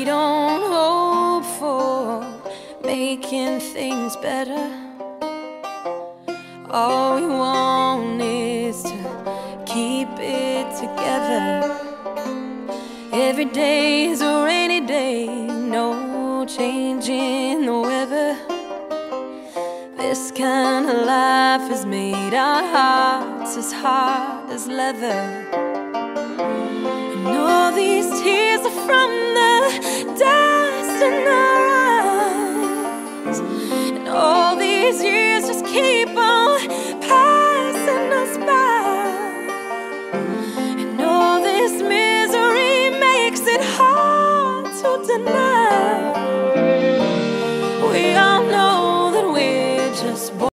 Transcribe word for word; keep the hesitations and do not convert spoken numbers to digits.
we don't hope for making things better. All we want is to keep it together. Every day is a rainy day, no change in the weather. This kind of life has made our hearts as hard as leather. And all these tears are from the dust in our eyes, and all these years just